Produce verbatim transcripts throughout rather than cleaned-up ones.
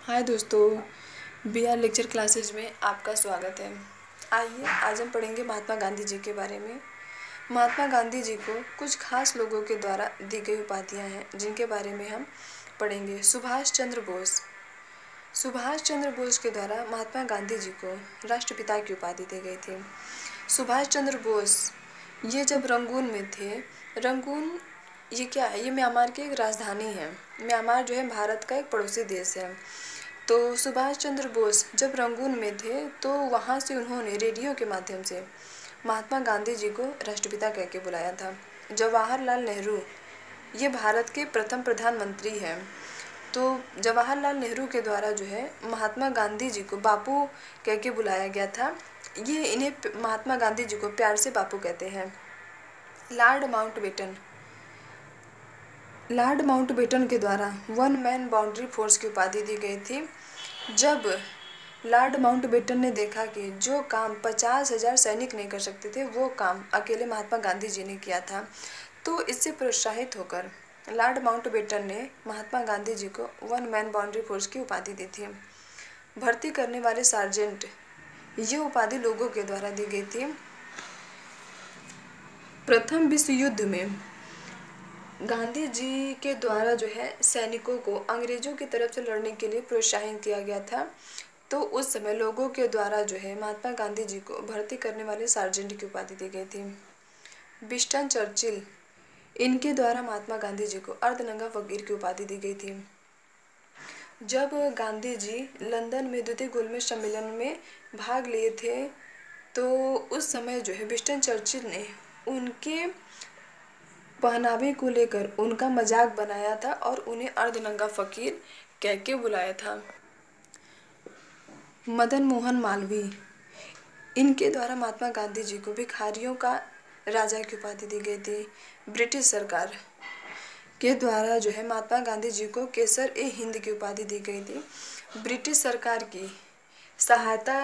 हाय दोस्तों, B are lecture classes में आपका स्वागत है। आइए आज हम पढ़ेंगे महात्मा गांधी जी के बारे में। महात्मा गांधी जी को कुछ खास लोगों के द्वारा दी गई उपाधियां हैं जिनके बारे में हम पढ़ेंगे। सुभाष चंद्र बोस। सुभाष चंद्र बोस के द्वारा महात्मा गांधी जी को राष्ट्रपिता की उपाधि दी गई थी। सुभाष चंद्र बोस ये जब रंगून में थे, रंगून ये क्या है? ये म्यांमार की एक राजधानी है। म्यांमार जो है भारत का एक पड़ोसी देश है। तो सुभाष चंद्र बोस जब रंगून में थे तो वहाँ से उन्होंने रेडियो के माध्यम से महात्मा गांधी जी को राष्ट्रपिता कह के बुलाया था। जवाहरलाल नेहरू ये भारत के प्रथम प्रधानमंत्री हैं। तो जवाहरलाल नेहरू के द्वारा जो है महात्मा गांधी जी को बापू कह के बुलाया गया था। ये इन्हें महात्मा गांधी जी को प्यार से बापू कहते हैं। लॉर्ड माउंटबेटन लॉर्ड माउंटबेटन के द्वारा वन मैन बाउंड्री फोर्स की उपाधि दी गई थी। जब लॉर्ड माउंटबेटन ने देखा कि जो काम पचास हजार सैनिक नहीं कर सकते थे वो काम अकेले महात्मा गांधी जी ने किया था, तो इससे प्रोत्साहित होकर लॉर्ड माउंटबेटन ने महात्मा गांधी जी को वन मैन बाउंड्री फोर्स की उपाधि दी थी। भर्ती करने वाले सार्जेंट ये उपाधि लोगों के द्वारा दी गई थी। प्रथम विश्व युद्ध में गांधी जी के द्वारा जो है सैनिकों को अंग्रेजों की तरफ से लड़ने के लिए प्रोत्साहित किया गया था। तो उस समय लोगों के द्वारा जो है महात्मा गांधी जी को भर्ती करने वाले सार्जेंट की उपाधि दी गई थी। विंस्टन चर्चिल इनके द्वारा महात्मा गांधी जी को अर्धनंगा फकीर की उपाधि दी गई थी। जब गांधी जी लंदन में द्वितीय गोलमेज सम्मेलन में भाग लिए थे तो उस समय जो है विंस्टन चर्चिल ने उनके पहनावे को लेकर उनका मजाक बनाया था और उन्हें अर्धनंगा फकीर कह के बुलाया था। मदन मोहन मालवीय इनके द्वारा महात्मा गांधी जी को भिखारियों का राजा की उपाधि दी गई थी। ब्रिटिश सरकार के द्वारा जो है महात्मा गांधी जी को केसर ए हिंद की उपाधि दी गई थी। ब्रिटिश सरकार की सहायता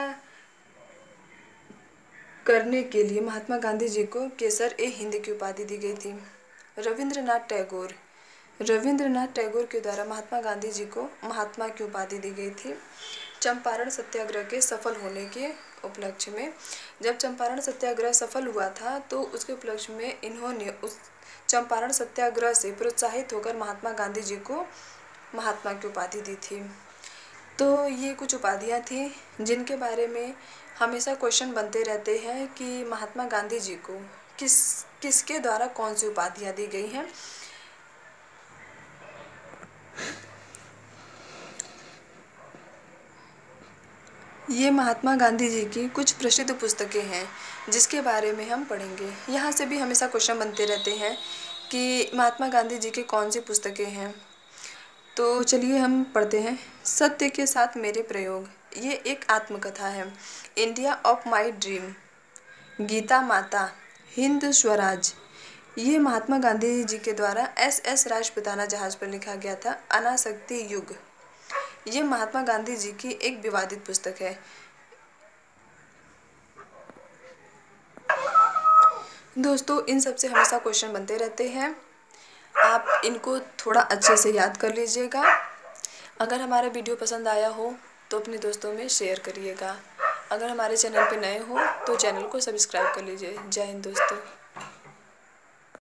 करने के लिए महात्मा गांधी जी को केसर ए हिंद की उपाधि दी गई थी। रविंद्रनाथ टैगोर रविंद्रनाथ टैगोर के द्वारा महात्मा गांधी जी को महात्मा की उपाधि दी गई थी। चंपारण सत्याग्रह के सफल होने के उपलक्ष्य में, जब चंपारण सत्याग्रह सफल हुआ था तो उसके उपलक्ष्य में इन्होंने उस चंपारण सत्याग्रह से प्रोत्साहित होकर महात्मा गांधी जी को महात्मा की उपाधि दी थी। तो ये कुछ उपाधियाँ थी जिनके बारे में हमेशा क्वेश्चन बनते रहते हैं कि महात्मा गांधी जी को किस किसके द्वारा कौन सी उपाधियाँ दी गई हैं। ये महात्मा गांधी जी की कुछ प्रसिद्ध पुस्तकें हैं जिसके बारे में हम पढ़ेंगे। यहाँ से भी हमेशा क्वेश्चन बनते रहते हैं कि महात्मा गांधी जी की कौन सी पुस्तकें हैं। तो चलिए हम पढ़ते हैं। सत्य के साथ मेरे प्रयोग ये एक आत्मकथा है। India of my dream, Gita Mata, Hind Swaraj ये महात्मा गांधी जी के द्वारा एस एस राजपुताना जहाज पर लिखा गया था। अनासक्ति युग ये महात्मा गांधी जी की एक विवादित पुस्तक है। दोस्तों इन सब से हमेशा क्वेश्चन बनते रहते हैं, आप इनको थोड़ा अच्छे से याद कर लीजिएगा। अगर हमारा वीडियो पसंद आया हो तो अपने दोस्तों में शेयर करिएगा। अगर हमारे चैनल पे नए हो तो चैनल को सब्सक्राइब कर लीजिए। जय हिंद दोस्तों।